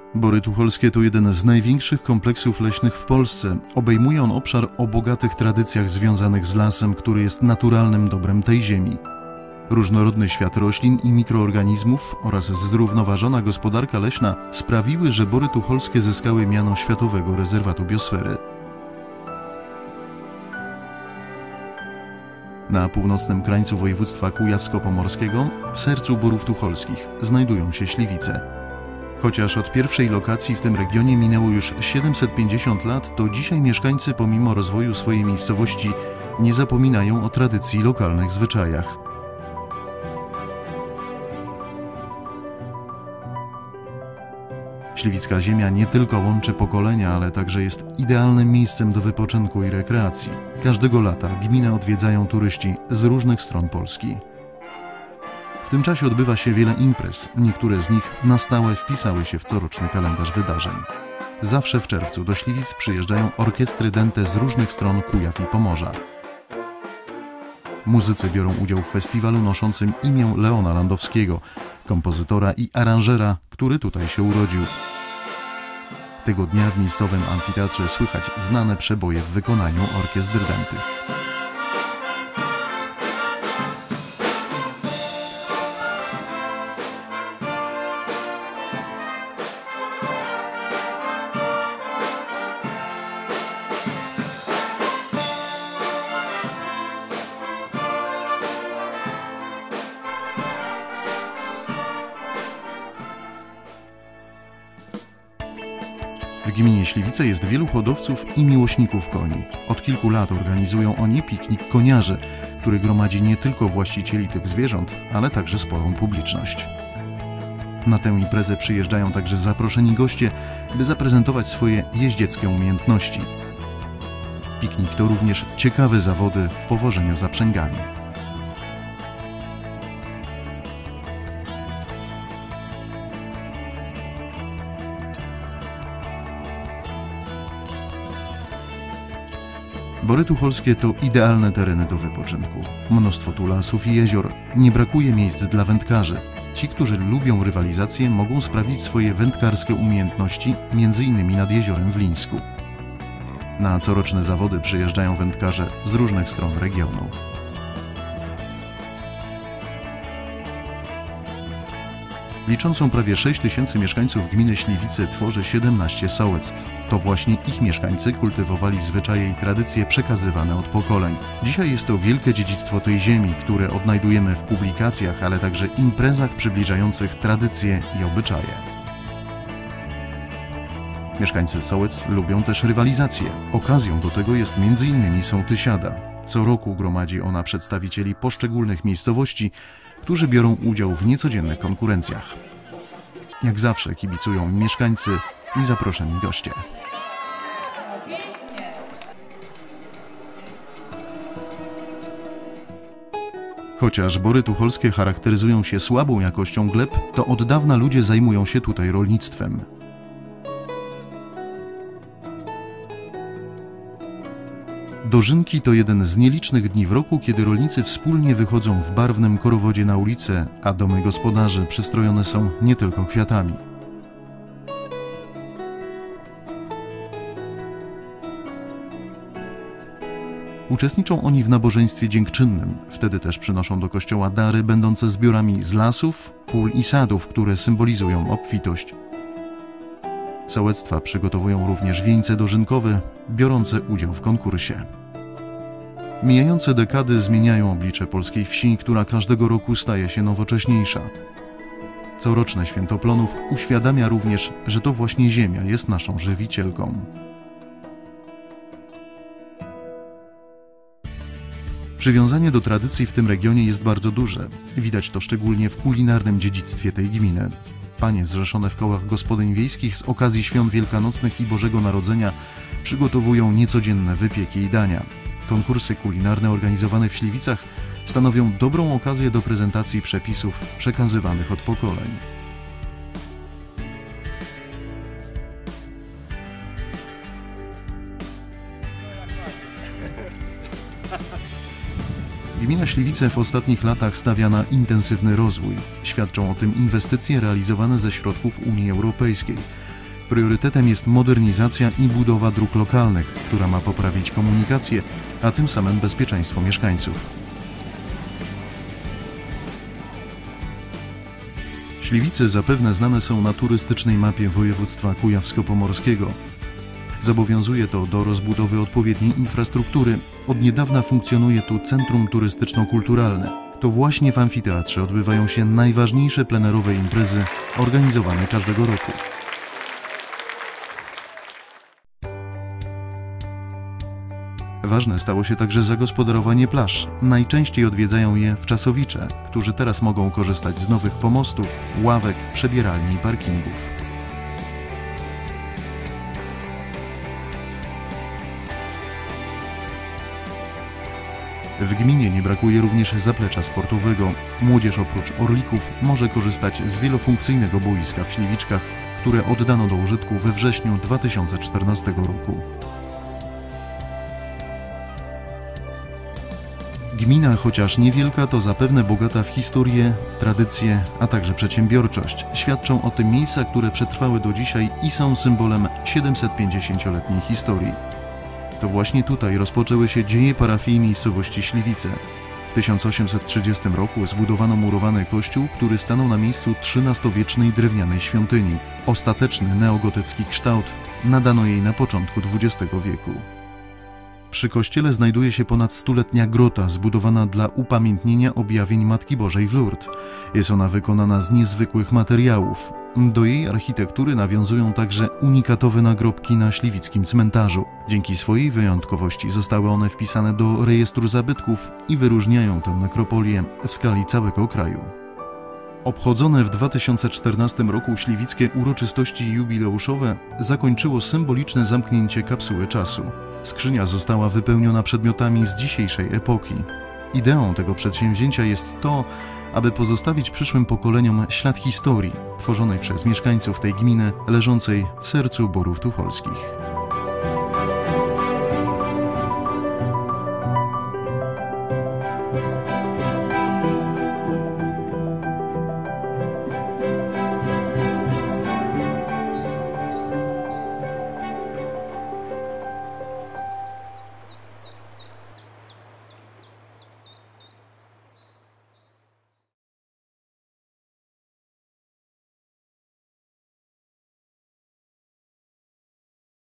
Bory Tucholskie to jeden z największych kompleksów leśnych w Polsce. Obejmuje on obszar o bogatych tradycjach związanych z lasem, który jest naturalnym dobrem tej ziemi. Różnorodny świat roślin i mikroorganizmów oraz zrównoważona gospodarka leśna sprawiły, że Bory Tucholskie zyskały miano Światowego Rezerwatu Biosfery. Na północnym krańcu województwa kujawsko-pomorskiego, w sercu Borów Tucholskich, znajdują się Śliwice. Chociaż od pierwszej lokacji w tym regionie minęło już 750 lat, to dzisiaj mieszkańcy pomimo rozwoju swojej miejscowości nie zapominają o tradycji i lokalnych zwyczajach. Śliwicka ziemia nie tylko łączy pokolenia, ale także jest idealnym miejscem do wypoczynku i rekreacji. Każdego lata gminę odwiedzają turyści z różnych stron Polski. W tym czasie odbywa się wiele imprez. Niektóre z nich na stałe wpisały się w coroczny kalendarz wydarzeń. Zawsze w czerwcu do Śliwic przyjeżdżają orkiestry dęte z różnych stron Kujaw i Pomorza. Muzycy biorą udział w festiwalu noszącym imię Leona Landowskiego, kompozytora i aranżera, który tutaj się urodził. Tego dnia w miejscowym amfiteatrze słychać znane przeboje w wykonaniu orkiestr dętych. W gminie Śliwice jest wielu hodowców i miłośników koni. Od kilku lat organizują oni piknik koniarzy, który gromadzi nie tylko właścicieli tych zwierząt, ale także sporą publiczność. Na tę imprezę przyjeżdżają także zaproszeni goście, by zaprezentować swoje jeździeckie umiejętności. Piknik to również ciekawe zawody w powożeniu zaprzęgami. Bory Tucholskie to idealne tereny do wypoczynku. Mnóstwo tu lasów i jezior. Nie brakuje miejsc dla wędkarzy. Ci, którzy lubią rywalizację, mogą sprawdzić swoje wędkarskie umiejętności m.in. nad jeziorem w Lińsku. Na coroczne zawody przyjeżdżają wędkarze z różnych stron regionu. Liczącą prawie 6 tysięcy mieszkańców gminy Śliwice tworzy 17 sołectw. To właśnie ich mieszkańcy kultywowali zwyczaje i tradycje przekazywane od pokoleń. Dzisiaj jest to wielkie dziedzictwo tej ziemi, które odnajdujemy w publikacjach, ale także imprezach przybliżających tradycje i obyczaje. Mieszkańcy sołectw lubią też rywalizację. Okazją do tego jest m.in. sołtysiada. Co roku gromadzi ona przedstawicieli poszczególnych miejscowości, którzy biorą udział w niecodziennych konkurencjach. Jak zawsze kibicują mieszkańcy i zaproszeni goście. Chociaż Bory Tucholskie charakteryzują się słabą jakością gleb, to od dawna ludzie zajmują się tutaj rolnictwem. Dożynki to jeden z nielicznych dni w roku, kiedy rolnicy wspólnie wychodzą w barwnym korowodzie na ulicę, a domy gospodarzy przystrojone są nie tylko kwiatami. Uczestniczą oni w nabożeństwie dziękczynnym. Wtedy też przynoszą do kościoła dary będące zbiorami z lasów, pól i sadów, które symbolizują obfitość. Sołectwa przygotowują również wieńce dożynkowe, biorące udział w konkursie. Mijające dekady zmieniają oblicze polskiej wsi, która każdego roku staje się nowocześniejsza. Coroczne Święto Plonów uświadamia również, że to właśnie ziemia jest naszą żywicielką. Przywiązanie do tradycji w tym regionie jest bardzo duże. Widać to szczególnie w kulinarnym dziedzictwie tej gminy. Panie zrzeszone w kołach gospodyń wiejskich z okazji świąt wielkanocnych i Bożego Narodzenia przygotowują niecodzienne wypieki i dania. Konkursy kulinarne organizowane w Śliwicach stanowią dobrą okazję do prezentacji przepisów przekazywanych od pokoleń. Gmina Śliwice w ostatnich latach stawia na intensywny rozwój. Świadczą o tym inwestycje realizowane ze środków Unii Europejskiej. Priorytetem jest modernizacja i budowa dróg lokalnych, która ma poprawić komunikację, a tym samym bezpieczeństwo mieszkańców. Śliwice zapewne znane są na turystycznej mapie województwa kujawsko-pomorskiego. Zobowiązuje to do rozbudowy odpowiedniej infrastruktury. Od niedawna funkcjonuje tu centrum turystyczno-kulturalne. To właśnie w amfiteatrze odbywają się najważniejsze plenerowe imprezy organizowane każdego roku. Ważne stało się także zagospodarowanie plaż. Najczęściej odwiedzają je wczasowicze, którzy teraz mogą korzystać z nowych pomostów, ławek, przebieralni i parkingów. W gminie nie brakuje również zaplecza sportowego. Młodzież oprócz orlików może korzystać z wielofunkcyjnego boiska w Śliwiczkach, które oddano do użytku we wrześniu 2014 roku. Gmina, chociaż niewielka, to zapewne bogata w historię, tradycje, a także przedsiębiorczość. Świadczą o tym miejsca, które przetrwały do dzisiaj i są symbolem 750-letniej historii. To właśnie tutaj rozpoczęły się dzieje parafii miejscowości Śliwice. W 1830 roku zbudowano murowany kościół, który stanął na miejscu XIII-wiecznej drewnianej świątyni. Ostateczny neogotycki kształt nadano jej na początku XX wieku. Przy kościele znajduje się ponad stuletnia grota zbudowana dla upamiętnienia objawień Matki Bożej w Lourdes. Jest ona wykonana z niezwykłych materiałów. Do jej architektury nawiązują także unikatowe nagrobki na śliwickim cmentarzu. Dzięki swojej wyjątkowości zostały one wpisane do rejestru zabytków i wyróżniają tę nekropolię w skali całego kraju. Obchodzone w 2014 roku śliwickie uroczystości jubileuszowe zakończyło symboliczne zamknięcie kapsuły czasu. Skrzynia została wypełniona przedmiotami z dzisiejszej epoki. Ideą tego przedsięwzięcia jest to, aby pozostawić przyszłym pokoleniom ślad historii tworzonej przez mieszkańców tej gminy leżącej w sercu Borów Tucholskich.